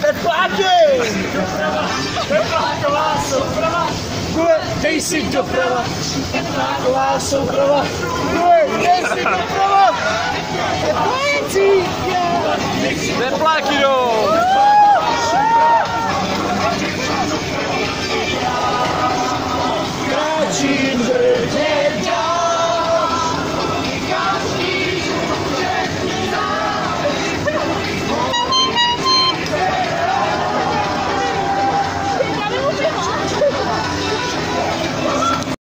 Tepláky! Tepláková souprava! Dej si doprava! Tepláková souprava! Dej si doprava! Tepláci! Tepláky jdou!